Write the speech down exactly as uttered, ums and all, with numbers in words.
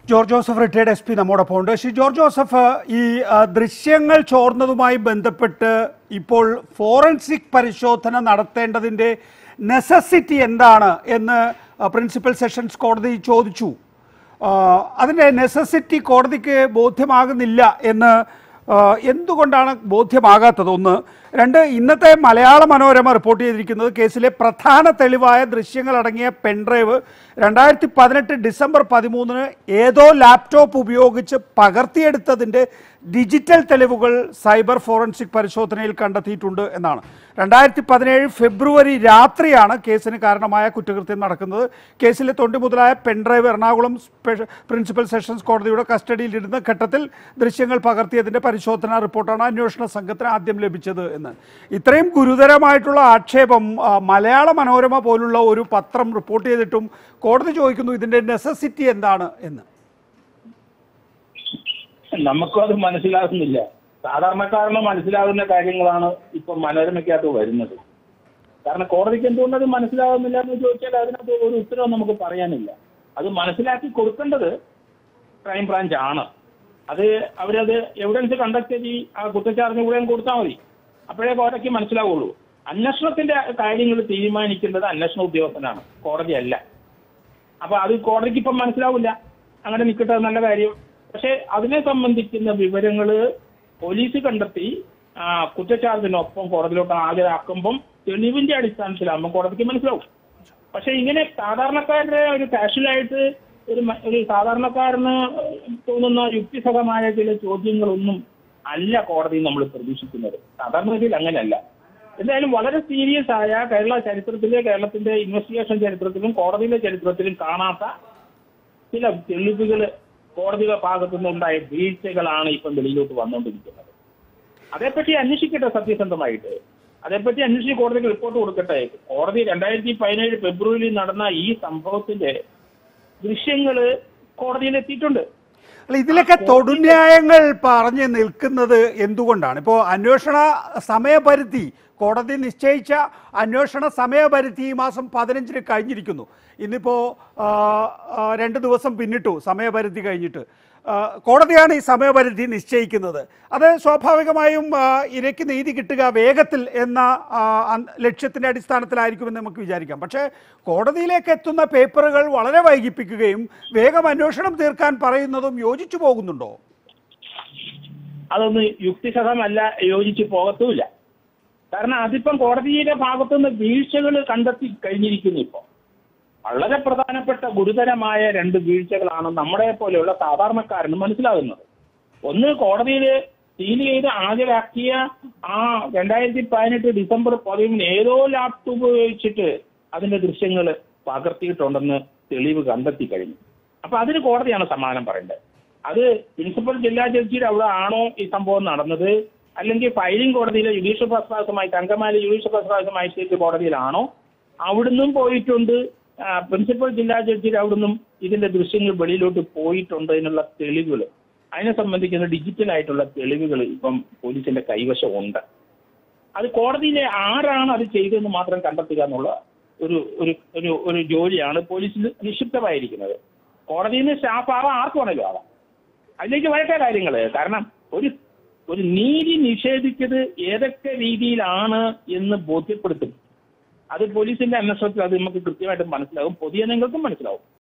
George Joseph retired S P നമ്മോടൊപ്പം ഉണ്ട്. Shri George Joseph, ഈ ദൃശ്യങ്ങൾ ചോർന്നതുമായി ബന്ധപ്പെട്ട് ഇപ്പോൾ ഫോറൻസിക് പരിശോധന നടത്തേണ്ടതിൻ്റെ നെസസിറ്റി എന്താണ് എന്ന് പ്രിൻസിപ്പൽ സെഷൻസ് കോടതി ചോദിച്ചു. അതിൻ്റെ നെസസിറ്റി കോടതിക്ക് ബോധ്യമാകുന്നില്ല എന്ന് എന്തുകൊണ്ടാണ് ബോധ്യമാകാത്തത്? ഒന്ന്. രണ്ട്, ഇന്നത്തെ മലയാള മനോരമ റിപ്പോർട്ട് ചെയ്തിരിക്കുന്നത് കേസിലെ പ്രധാന തെളിവായ ദൃശ്യങ്ങളടങ്ങിയ പെൻഡ്രൈവ് രണ്ടായിരത്തി പതിനെട്ട് ഡിസംബർ പതിമൂന്നിന് ഏതോ ലാപ്ടോപ്പ് ഉപയോഗിച്ച് പകർത്തിയെടുത്തതിൻ്റെ ഡിജിറ്റൽ തെളിവുകൾ സൈബർ ഫോറൻസിക് പരിശോധനയിൽ കണ്ടെത്തിയിട്ടുണ്ട് എന്നാണ്. രണ്ടായിരത്തി പതിനേഴ് ഫെബ്രുവരി രാത്രിയാണ് കേസിന് കാരണമായ കുറ്റകൃത്യം നടക്കുന്നത്. കേസിലെ തൊണ്ടി മുതലായ പെൻഡ്രൈവ് എറണാകുളം പ്രിൻസിപ്പൽ സെഷൻസ് കോടതിയുടെ കസ്റ്റഡിയിലിരുന്ന ഘട്ടത്തിൽ ദൃശ്യങ്ങൾ പകർത്തിയതിൻ്റെ പരിശോധനാ റിപ്പോർട്ടാണ് അന്വേഷണ സംഘത്തിന് ആദ്യം ലഭിച്ചത് എന്ന്. ഇത്രയും ഗുരുതരമായിട്ടുള്ള ആക്ഷേപം മലയാള മനോരമ പോലുള്ള ഒരു പത്രം റിപ്പോർട്ട് ചെയ്തിട്ടും കോടതി ചോദിക്കുന്നു ഇതിൻ്റെ നെസസിറ്റി എന്താണ് എന്ന്. നമുക്കും അത് മനസ്സിലാകുന്നില്ല. സാധാരണക്കാരന് മനസ്സിലാകുന്ന കാര്യങ്ങളാണ് ഇപ്പൊ മനോരമയ്ക്കകത്ത് വരുന്നത്. കാരണം കോടതിക്ക് എന്തുകൊണ്ടത് മനസ്സിലാകുന്നില്ല എന്ന് ചോദിച്ചാൽ അതിനകത്ത് ഒരു ഉത്തരവും നമുക്ക് പറയാനില്ല. അത് മനസ്സിലാക്കി കൊടുക്കേണ്ടത് ക്രൈംബ്രാഞ്ച് ആണ്. അത് അവരത് എവിഡൻസ് കണ്ടക്ട് ചെയ്ത് ആ കുറ്റച്ചാർജിന് കൂടെ കൊടുത്താൽ മതി. അപ്പോഴേ കോടതിക്ക് മനസ്സിലാവുള്ളൂ. അന്വേഷണത്തിന്റെ കാര്യങ്ങൾ തീരുമാനിക്കേണ്ടത് അന്വേഷണ ഉദ്യോഗസ്ഥനാണ്, കോടതിയല്ല. അപ്പൊ അത് കോടതിക്ക് ഇപ്പം മനസ്സിലാവില്ല. അങ്ങനെ നിൽക്കട്ടെ, നല്ല കാര്യം. പക്ഷെ അതിനെ സംബന്ധിക്കുന്ന വിവരങ്ങൾ പോലീസ് കണ്ടെത്തി കുറ്റച്ചാർജിനൊപ്പം കോടതിയിലോട്ട് ഹാജരാക്കുമ്പം തെളിവിന്റെ അടിസ്ഥാനത്തിലാകുമ്പോൾ കോടതിക്ക് മനസ്സിലാവും. പക്ഷെ ഇങ്ങനെ സാധാരണക്കാരുടെ ഒരു കാഷ്വലായിട്ട് ഒരു ഒരു സാധാരണക്കാരന് തോന്നുന്ന യുക്തിസഹമായ ചില ചോദ്യങ്ങളൊന്നും അല്ല കോടതി നമ്മൾ പ്രതീക്ഷിക്കുന്നത്. സാധാരണഗതിയിൽ അങ്ങനെയല്ല. എന്തായാലും വളരെ സീരിയസ് ആയ കേരള ചരിത്രത്തിലെ കേരളത്തിന്റെ ഇൻവെസ്റ്റിഗേഷൻ ചരിത്രത്തിലും കോടതിയിലെ ചരിത്രത്തിലും കാണാത്ത ചില തെളിവുകൾ കോടതിയുടെ ഭാഗത്തു നിന്നുണ്ടായ വീഴ്ചകളാണ് ഇപ്പം വെളിയിലോട്ട് വന്നുകൊണ്ടിരിക്കുന്നത്. അതേപ്പറ്റി അന്വേഷിക്കട്ടെ, സത്യസന്ധമായിട്ട് അതേപ്പറ്റി അന്വേഷിച്ച് കോടതിക്ക് റിപ്പോർട്ട് കൊടുക്കട്ടെ. കോടതി രണ്ടായിരത്തി പതിനേഴ് ഫെബ്രുവരിയിൽ നടന്ന ഈ സംഭവത്തിന്റെ ദൃശ്യങ്ങള് കോടതിയിലെത്തിയിട്ടുണ്ട്. അല്ല, ഇതിലൊക്കെ തൊടുന്യായങ്ങൾ പറഞ്ഞ് നിൽക്കുന്നത് എന്തുകൊണ്ടാണ്? ഇപ്പോൾ അന്വേഷണ സമയപരിധി കോടതി നിശ്ചയിച്ച അന്വേഷണ സമയപരിധി ഈ മാസം പതിനഞ്ചിന് കഴിഞ്ഞിരിക്കുന്നു. ഇന്നിപ്പോൾ രണ്ട് ദിവസം പിന്നിട്ടു സമയപരിധി കഴിഞ്ഞിട്ട്. കോടതിയാണ് ഈ സമയപരിധി നിശ്ചയിക്കുന്നത്. അത് സ്വാഭാവികമായും ഇരയ്ക്ക് നീതി കിട്ടുക വേഗത്തിൽ എന്ന ലക്ഷ്യത്തിൻ്റെ അടിസ്ഥാനത്തിലായിരിക്കുമെന്ന് നമുക്ക് വിചാരിക്കാം. പക്ഷേ കോടതിയിലേക്ക് എത്തുന്ന പേപ്പറുകൾ വളരെ വൈകിപ്പിക്കുകയും വേഗം അന്വേഷണം തീർക്കാൻ പറയുന്നതും യോജിച്ചു പോകുന്നുണ്ടോ? അതൊന്നും യുക്തിസഹമല്ല, യോജിച്ചു പോകത്തുമില്ല. കാരണം അതിപ്പം കോടതിയുടെ ഭാഗത്തുനിന്ന് വീഴ്ചകൾ കണ്ടെത്തി കഴിഞ്ഞിരിക്കുന്നു. ഇപ്പോൾ വളരെ പ്രധാനപ്പെട്ട ഗുരുതരമായ രണ്ട് വീഴ്ചകളാണ് നമ്മുടെ പോലെയുള്ള സാധാരണക്കാരന് മനസ്സിലാകുന്നത്. ഒന്ന്, കോടതിയിൽ സീൽ ചെയ്ത് ഹാജരാക്കിയ ആ രണ്ടായിരത്തി പതിനെട്ട് ഡിസംബർ പതിമൂന്ന് ഏതോ ലാപ്ടോപ്പ് ഉപയോഗിച്ചിട്ട് അതിന്റെ ദൃശ്യങ്ങൾ പകർത്തിയിട്ടുണ്ടെന്ന് തെളിവ് കണ്ടെത്തി കഴിഞ്ഞു. അപ്പൊ അതിന് കോടതിയാണ് സമാധാനം പറയേണ്ടത്. അത് പ്രിൻസിപ്പൽ ജില്ലാ ജഡ്ജിയുടെ അവിടെ ആണോ ഈ സംഭവം നടന്നത്, അല്ലെങ്കിൽ ഫയലിംഗ് കോടതിയിലെ ജുഡീഷ്യൽ ഫസ്റ്റ് ക്ലാസുമായി Angamaly judicial first class magistrate കോടതിയിലാണോ, അവിടുന്നും പോയിട്ടുണ്ട്. പ്രിൻസിപ്പൽ ജില്ലാ ജഡ്ജിയുടെ അവിടുന്നും ഇതിന്റെ ദൃശ്യങ്ങൾ വെളിയിലോട്ട് പോയിട്ടുണ്ട്. അതിനുള്ള തെളിവുകൾ, അതിനെ സംബന്ധിക്കുന്ന ഡിജിറ്റൽ ആയിട്ടുള്ള തെളിവുകൾ ഇപ്പം പോലീസിന്റെ കൈവശം ഉണ്ട്. അത് കോടതിയിലെ ആരാണ് അത് ചെയ്തതെന്ന് മാത്രം കണ്ടെത്തുക എന്നുള്ള ഒരു ഒരു ഒരു ജോലിയാണ് പോലീസിൽ നിക്ഷിപ്തമായിരിക്കുന്നത്. കോടതിയിൽ നിന്ന് സ്റ്റാഫ് ആവാം, ആർക്ക് വേണേലും ആവാം. അതിലേക്ക് വരട്ടെ കാര്യങ്ങൾ. കാരണം ഒരു ഒരു നീതി നിഷേധിച്ചത് ഏതൊക്കെ രീതിയിലാണ് എന്ന് ബോധ്യപ്പെടുത്തും. അത് പോലീസിന്റെ അന്വേഷണത്തിൽ അത് നമുക്ക് കൃത്യമായിട്ട് മനസ്സിലാവും, പൊതുജനങ്ങൾക്കും മനസ്സിലാവും.